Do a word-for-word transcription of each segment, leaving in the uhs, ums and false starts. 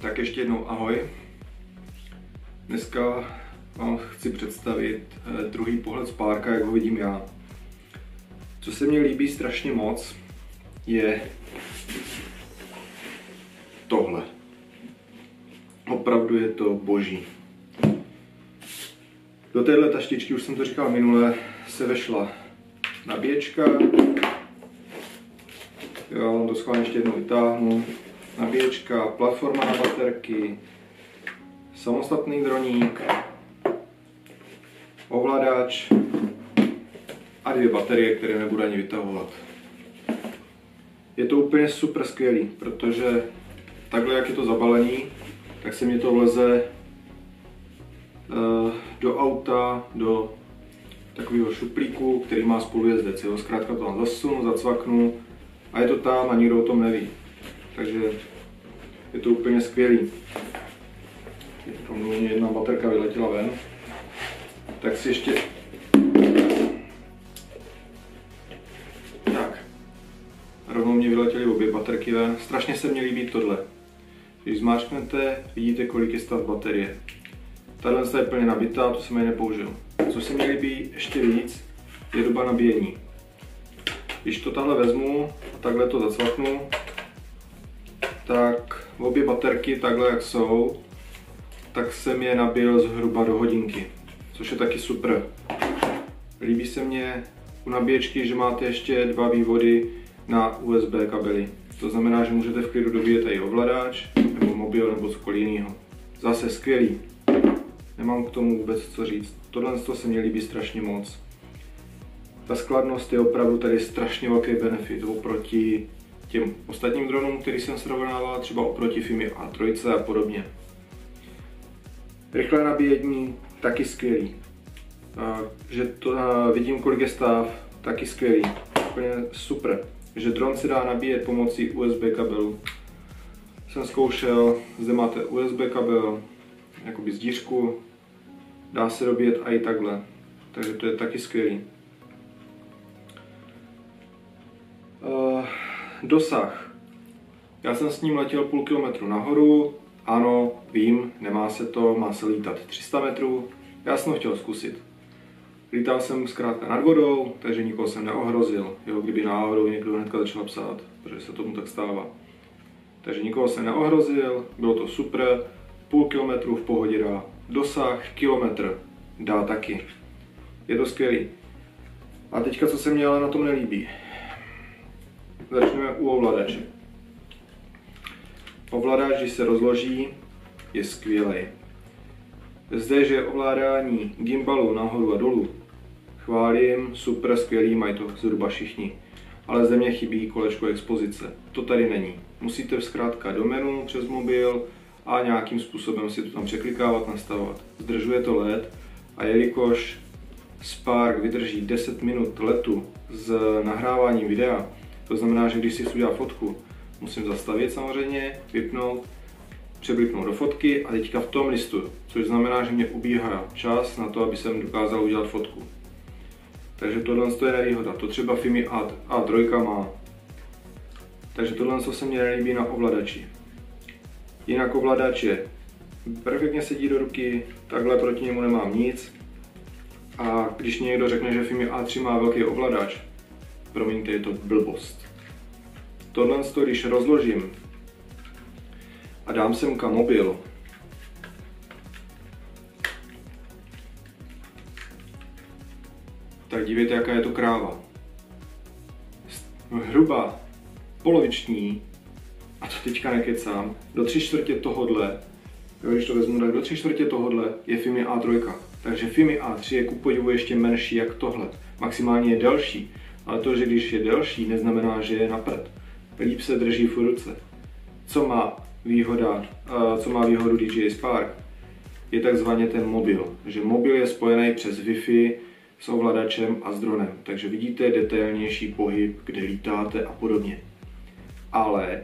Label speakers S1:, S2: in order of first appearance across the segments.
S1: Tak ještě jednou ahoj. Dneska vám chci představit druhý pohled z párka, jak ho vidím já. Co se mně líbí strašně moc, je tohle. Opravdu je to boží. Do téhle taštičky, už jsem to říkal minule, se vešla nabíječka. Jo, to schválně ještě jednou vytáhnu. Nabíječka, platforma na baterky, samostatný droník, ovladač a dvě baterie, které nebudu ani vytahovat. Je to úplně super skvělý, protože takhle, jak je to zabalený, tak se mi to vleze do auta, do takového šuplíku, který má spolujezdec. Jo? Zkrátka to tam zasunu, zacvaknu a je to tam a nikdo o tom neví. Takže je to úplně skvělý. Mě jedna baterka vyletěla ven. Tak si ještě... Tak. Rovnou mě vyletěly obě baterky ven. Strašně se mně líbí tohle. Když zmáčknete, vidíte, kolik je stav baterie. Tahle je plně nabitá, to jsem ji nepoužil. Co se mi líbí ještě víc, je doba nabíjení. Když to takhle vezmu a takhle to zacvaknu, tak obě baterky takhle jak jsou, tak jsem je nabil zhruba do hodinky, což je taky super. Líbí se mně u nabíječky, že máte ještě dva vývody na U S B kabely. To znamená, že můžete v klidu dobíjet i ovladač, nebo mobil, nebo cokoliv jiného. Zase skvělý. Nemám k tomu vůbec co říct. Tohle se mně líbí strašně moc. Ta skladnost je opravdu tady strašně velký benefit oproti těm ostatním dronům, který jsem srovnával, třeba oproti Fimi A tři a podobně. Rychlé nabíjení, taky skvělý. Že to vidím, kolik je stav, taky skvělý. Úplně super. Že dron se dá nabíjet pomocí U S B kabelu. Jsem zkoušel, zde máte U S B kabel, jakoby z dířku, dá se dobíjet i takhle. Takže to je taky skvělý. Uh, dosah. Já jsem s ním letěl půl kilometru nahoru. Ano, vím, nemá se to, má se lítat tři sta metrů. Já jsem to chtěl zkusit. Lítal jsem zkrátka nad vodou, takže nikoho jsem neohrozil. Jo, kdyby náhodou někdo hnedka začal psát, protože se tomu tak stává. Takže nikoho jsem neohrozil, bylo to super. Půl kilometru v pohodě dá. Dosah kilometr dá taky. Je to skvělý. A teďka, co se mně ale na tom nelíbí. Začneme u ovladače. Ovladač, když se rozloží, je skvělý. Zde, že ovládání gimbalu nahoru a dolů, chválím, super, skvělý, mají to zhruba všichni. Ale zde mě chybí kolečko expozice. To tady není. Musíte zkrátka do menu přes mobil a nějakým způsobem si to tam překlikávat, nastavovat. Zdržuje to L E D a jelikož Spark vydrží deset minut letu s nahráváním videa, to znamená, že když si chci udělat fotku, musím zastavit samozřejmě, vypnout, přebliknout do fotky a teďka v tom listuju, což znamená, že mě ubíhá čas na to, aby jsem dokázal udělat fotku. Takže tohle je nevýhoda, to třeba Fimi A tři má. Takže tohle se mně nelíbí na ovladači. Jinak ovladač je perfektně sedí do ruky, takhle proti němu nemám nic. A když někdo řekne, že Fimi A tři má velký ovladač, promiňte, je to blbost. Tohle, když rozložím a dám semka mobil, tak dívejte, jaká je to kráva. Hruba, poloviční, a to teďka nekecám, do tři čtvrtě tohodle, když to vezmu, tak do tři čtvrtě tohodle je Fimi A tři. Takže Fimi A tři je ku podivu ještě menší jak tohle. Maximálně je delší, ale to, že když je delší, neznamená, že je na prd. Líp se drží v ruce. Co má výhoda, co má výhodu D J I Spark, je takzvaně ten mobil. Že mobil je spojený přes Wi-Fi s ovladačem a s dronem. Takže vidíte detailnější pohyb, kde lítáte a podobně. Ale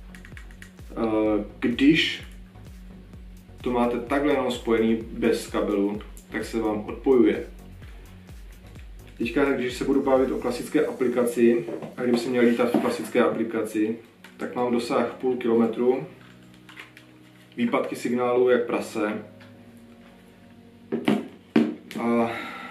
S1: když to máte takhle jenom spojený bez kabelu, tak se vám odpojuje. Teďka, když se budu bavit o klasické aplikaci, a kdyby se měl lítat v klasické aplikaci, tak mám dosah půl kilometru. výpadky signálu jak prase. A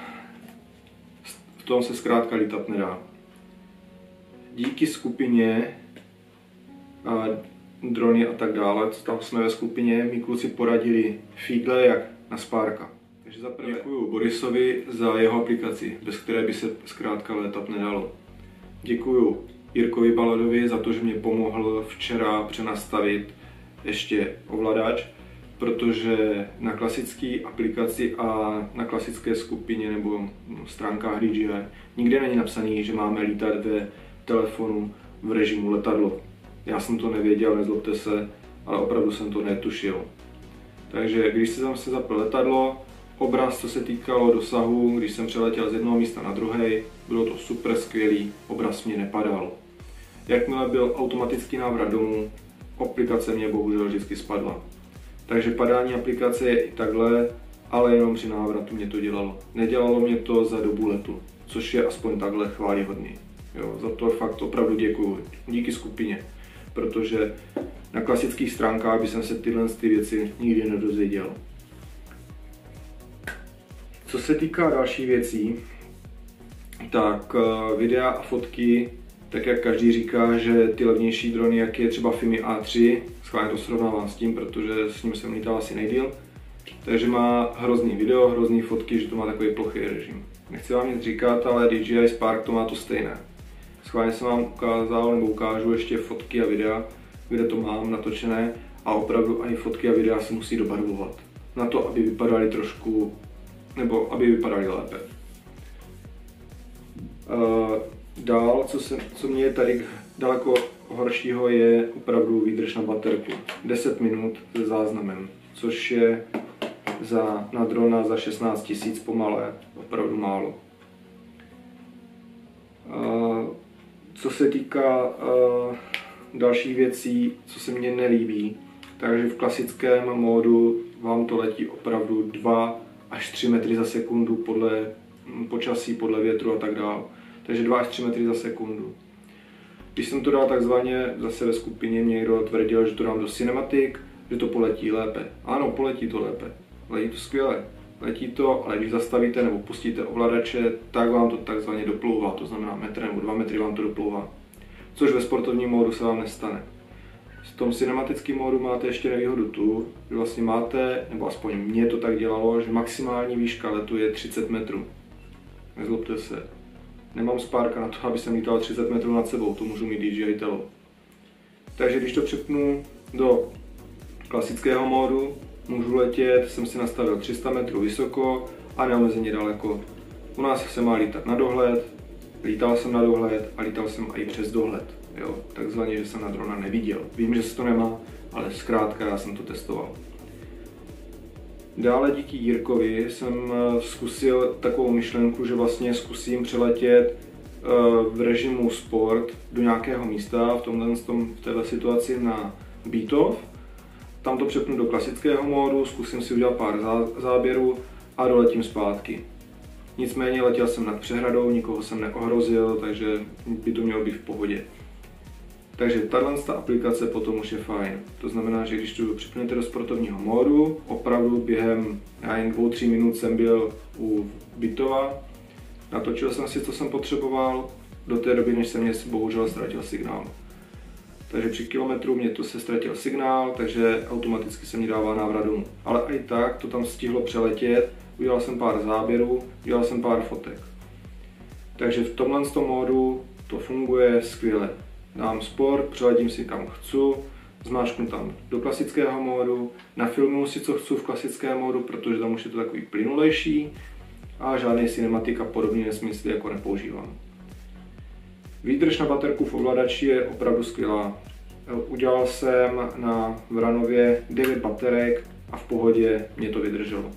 S1: v tom se zkrátka lítat nedá. Díky skupině a drony a tak dále, co tam jsme ve skupině, mý kluci poradili fígle jak na Sparka. Takže zaprvé děkuju Borisovi za jeho aplikaci, bez které by se zkrátka létat nedalo. Děkuju Jirkovi Baladovi za to, že mě pomohl včera přenastavit ještě ovladač, protože na klasické aplikaci a na klasické skupině nebo stránkách D J I nikde není napsaný, že máme lítat ve telefonu v režimu letadlo. Já jsem to nevěděl, nezlobte se, ale opravdu jsem to netušil. Takže když jsem tam se zapl letadlo, obraz, co se týkalo dosahu, když jsem přeletěl z jednoho místa na druhé, bylo to super skvělý, obraz mě nepadal. Jakmile byl automatický návrat domů, aplikace mě bohužel vždycky spadla. Takže padání aplikace je i takhle, ale jenom při návratu mě to dělalo. Nedělalo mě to za dobu letu, což je aspoň takhle chvályhodný. Jo, za to fakt opravdu děkuju. Díky skupině, protože na klasických stránkách by jsem se tyhle ty věci nikdy nedozvěděl. Co se týká dalších věcí, tak videa a fotky, tak jak každý říká, že ty levnější drony, jak je třeba Fimi A tři, schválně to srovnávám s tím, protože s ním jsem lítal asi nejdýl, takže má hrozný video, hrozný fotky, že to má takový plochý režim. Nechci vám nic říkat, ale D J I Spark to má to stejné. Schválně jsem vám ukázal nebo ukážu ještě fotky a videa, kde to mám natočené a opravdu i fotky a videa se musí dobarvovat. Na to, aby vypadaly trošku, nebo aby vypadaly lépe. Uh, dál, co, se, co mě je tady daleko horšího, je opravdu výdrž na baterku. deset minut se záznamem, což je za, na drona za šestnáct tisíc pomalé, opravdu málo. Uh, co se týká uh, dalších věcí, co se mně nelíbí, takže v klasickém módu vám to letí opravdu dva až tři metry za sekundu podle počasí, podle větru a tak dále. Takže dva až tři metry za sekundu. Když jsem to dal takzvaně zase ve skupině, mě někdo tvrdil, že to dám do cinematic, že to poletí lépe. Ano, poletí to lépe. Letí to skvěle. Letí to, ale když zastavíte nebo pustíte ovladače, tak vám to takzvaně doplouvá. To znamená metr nebo dva metry vám to doplouvá. Což ve sportovním módu se vám nestane. V tom cinematickém módu máte ještě nevýhodu tu, že vlastně máte, nebo aspoň mě to tak dělalo, že maximální výška letu je třicet metrů. Nezlobte se. Nemám Sparka na to, aby jsem lítal třicet metrů nad sebou, to můžu mít D J I telo. Takže když to přepnu do klasického módu, můžu letět, jsem si nastavil tři sta metrů vysoko a neomezeně daleko. U nás se má lítat na dohled, lítal jsem na dohled a lítal jsem i přes dohled. Jo, takzvaně, že jsem na drona neviděl. Vím, že se to nemá, ale zkrátka já jsem to testoval. Dále díky Jirkovi jsem zkusil takovou myšlenku, že vlastně zkusím přeletět v režimu sport do nějakého místa, v, tomhle, v této situaci na Beatov. Tam to přepnu do klasického módu, zkusím si udělat pár záběrů a doletím zpátky. Nicméně letěl jsem nad přehradou, nikoho jsem neohrozil, takže by to mělo být v pohodě. Takže tato aplikace potom už je fajn. To znamená, že když to připnete do sportovního módu, opravdu během jen dvou tři minut jsem byl u Beatova, natočil jsem si, co jsem potřeboval, do té doby, než jsem mě bohužel ztratil signál. Takže při kilometru mě to se ztratil signál, takže automaticky se mi dává návrat domů. Ale i tak to tam stihlo přeletět, udělal jsem pár záběrů, udělal jsem pár fotek. Takže v tomhle módu to funguje skvěle. Dám sport, přeletím si kam chci, zmáčknu tam do klasického módu, nafilmuju si, co chci v klasickém módu, protože tam už je to takový plynulejší a žádný cinematik a podobný nesmysly jako nepoužívám. Výdrž na baterku v ovladači je opravdu skvělá. Udělal jsem na Vranově devět baterek a v pohodě mě to vydrželo.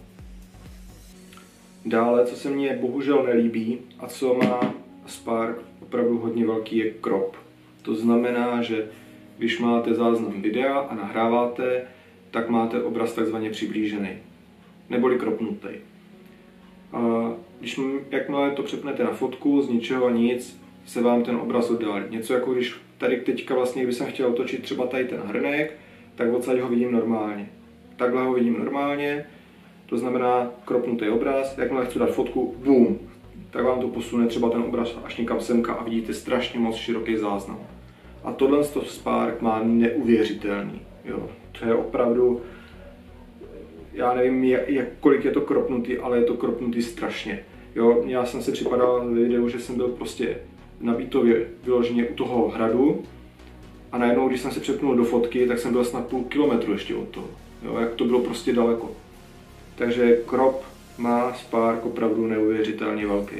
S1: Dále, co se mně bohužel nelíbí a co má Spark opravdu hodně velký, je crop. To znamená, že když máte záznam videa a nahráváte, tak máte obraz takzvaně přiblížený, neboli kropnutý. A když, jakmile to přepnete na fotku, z ničeho a nic, se vám ten obraz oddálí. Něco jako když tady teďka vlastně, kdyby jsem chtěl otočit třeba tady ten hrnek, tak odsaď ho vidím normálně. Takhle ho vidím normálně, to znamená kropnutý obraz, jakmile chci dát fotku, boom, tak vám to posune třeba ten obraz až někam semka a vidíte strašně moc široký záznam. A tohle to Spark má neuvěřitelný, jo. To je opravdu, já nevím, jak, jak, kolik je to kropnutý, ale je to kropnutý strašně. Jo, já jsem si připadal ve videu, že jsem byl prostě na Vítově vyloženě u toho hradu a najednou, když jsem se přepnul do fotky, tak jsem byl snad půl kilometru ještě od toho. Jo, jak to bylo prostě daleko. Takže krop má Spark opravdu neuvěřitelně velký.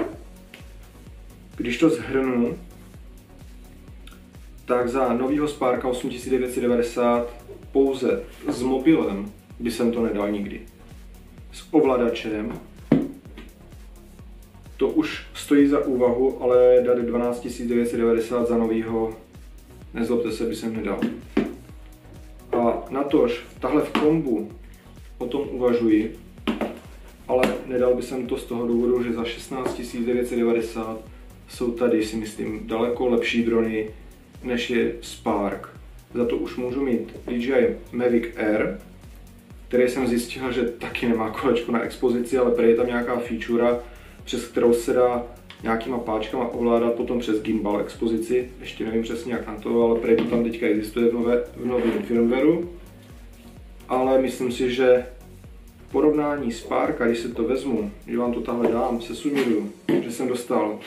S1: Když to shrnu, tak za novýho Sparka osm tisíc devět set devadesát pouze s mobilem by jsem to nedal nikdy. S ovladačem to už stojí za úvahu, ale dát dvanáct tisíc devět set devadesát za novýho, nezlobte se, by jsem nedal. A natož tahle v kombu o tom uvažuji, ale nedal by jsem to z toho důvodu, že za šestnáct tisíc devět set devadesát jsou tady, si myslím, daleko lepší drony, než je Spark. Za to už můžu mít D J I Mavic Air, který jsem zjistil, že taky nemá kolečko na expozici, ale prý je tam nějaká feature, přes kterou se dá nějakýma páčkama ovládat potom přes gimbal expozici. Ještě nevím přesně jak na to, ale prý to tam teďka existuje v, nové, v novém firmwareu. Ale myslím si, že v porovnání Sparka, když se to vezmu, že vám to tahle dám, se sumíruju, že jsem dostal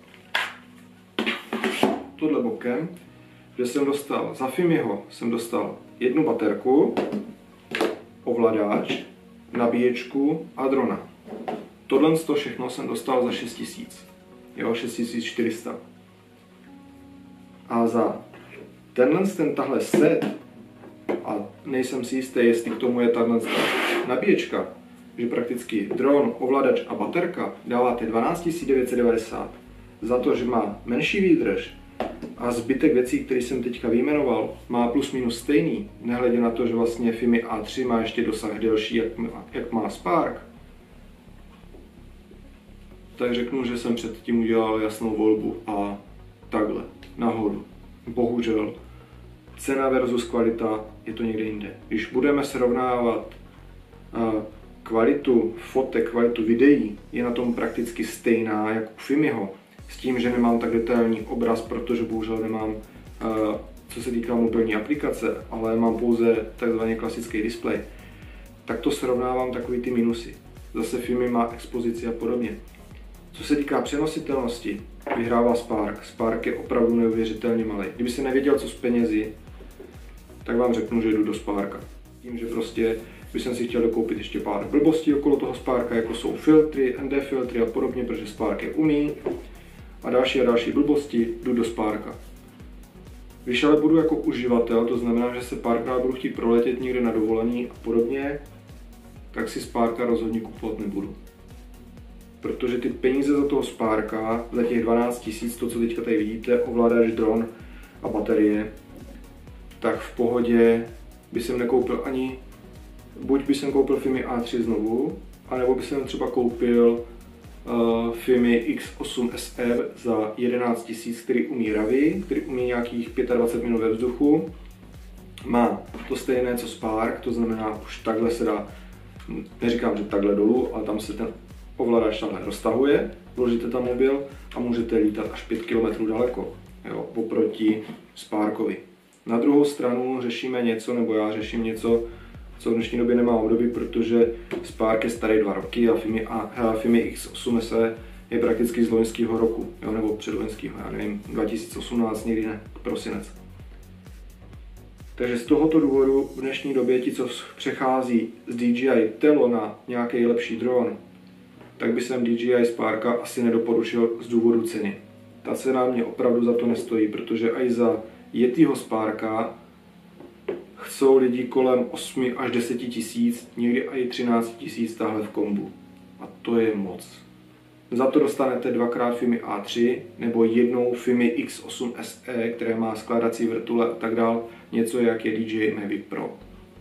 S1: tohle bokem, že jsem dostal za Fimiho jsem dostal jednu baterku, ovladač, nabíječku a drona. Tohle z toho všechno jsem dostal za šest tisíc. Jo, šest tisíc čtyři sta. A za tenhle ten tahle set, a nejsem si jistý, jestli k tomu je tahle nabíječka, že prakticky dron, ovladač a baterka dáváte dvanáct tisíc devět set devadesát za to, že má menší výdrž a zbytek věcí, které jsem teďka vyjmenoval, má plus minus stejný, nehledě na to, že vlastně Fimi A tři má ještě dosah delší, jak má, jak má Spark, tak řeknu, že jsem předtím udělal jasnou volbu a takhle, nahoru. Bohužel, cena versus kvalita je to někde jinde. Když budeme srovnávat uh, kvalitu fotek, kvalitu videí, je na tom prakticky stejná jak u Fimiho, s tím, že nemám tak detailní obraz, protože bohužel nemám, uh, co se týká mobilní aplikace, ale mám pouze takzvaný klasický displej, tak to srovnávám takový ty minusy. Zase Fimi má expozici a podobně. Co se týká přenositelnosti, vyhrává Spark. Spark je opravdu neuvěřitelně malý. Kdyby se nevěděl, co s penězi, tak vám řeknu, že jdu do Sparka. Tím, že prostě bych si chtěl dokoupit ještě pár blbostí okolo toho Sparka, jako jsou filtry, N D filtry a podobně, protože Spark je umí. A další a další blbosti, jdu do Sparka. Když ale budu jako uživatel, to znamená, že se párkrát budu chtít proletět někde na dovolený a podobně, tak si Sparka rozhodně kupovat nebudu. Protože ty peníze za toho Sparka, za těch dvanáct tisíc, to co teďka tady vidíte, ovládač, dron a baterie, tak v pohodě by jsem nekoupil ani, buď by jsem koupil Fimi A tři znovu, anebo by jsem třeba koupil uh, Fimi X osm S R za jedenáct tisíc, který umí ravy, který umí nějakých dvacet pět minut ve vzduchu. Má to stejné co Spark, to znamená už takhle se dá, neříkám, že takhle dolů, ale tam se ten ovladač takhle roztahuje, vložíte tam mobil a můžete lítat až pět kilometrů daleko, jo, oproti Sparkovi. Na druhou stranu řešíme něco, nebo já řeším něco, co v dnešní době nemá období, protože Spark je starý dva roky a Fimi, a Fimi X osm S E je prakticky z loňského roku, jo, nebo předloňského, já nevím, dva tisíce osmnáct, někdy ne, prosinec. Takže z tohoto důvodu v dnešní době ti, co přechází z D J I Tello na nějaký lepší dron, tak by jsem D J I Sparka asi nedoporučil z důvodu ceny. Ta cena mě opravdu za to nestojí, protože i za Yetiho Sparka chcou lidi kolem osm až deset tisíc, někdy i třináct tisíc tahle v kombu. A to je moc. Za to dostanete dvakrát Fimi A tři nebo jednou Fimi X osm S E, které má skládací vrtule a tak dál, něco jak je D J I Mavic Pro.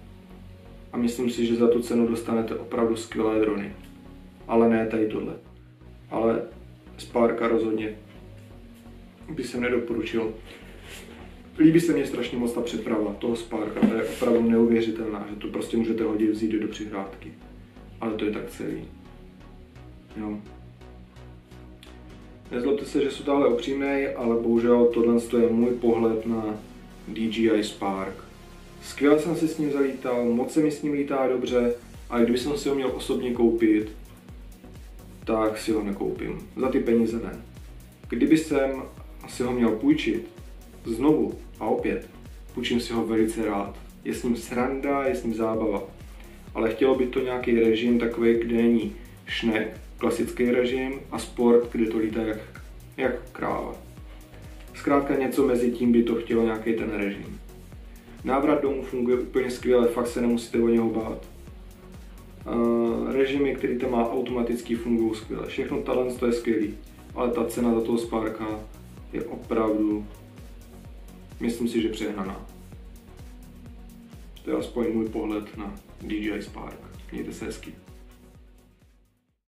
S1: A myslím si, že za tu cenu dostanete opravdu skvělé drony. Ale ne tady tohle. Ale Sparka rozhodně by jsem nedoporučil. líbí se mně strašně moc ta přeprava toho Sparka, to je opravdu neuvěřitelná, že to prostě můžete hodit vzít do přihrádky. Ale to je tak celý. Jo. Nezlobte se, že jsou dále upřímnej, ale bohužel tohle je můj pohled na D J I Spark. Skvěle jsem si s ním zalítal, moc se mi s ním lítá dobře, a kdyby jsem si ho měl osobně koupit, tak si ho nekoupím. Za ty peníze ne. Kdyby jsem si ho měl půjčit znovu a opět, půjčím si ho velice rád. Je s ním sranda, je s ním zábava. Ale chtělo by to nějaký režim takový, kde není šnek, klasický režim, a sport, kde to lítá jak, jak kráva. Zkrátka něco mezi tím by to chtělo nějaký ten režim. Návrat domů funguje úplně skvěle, fakt se nemusíte o něho bát. Uh, režimy, který tam má automaticky, fungují skvěle. Všechno talent to je skvělý, ale ta cena za toho Sparka je opravdu, myslím si, že přehnaná. To je aspoň můj pohled na D J I Spark. Mějte se hezky.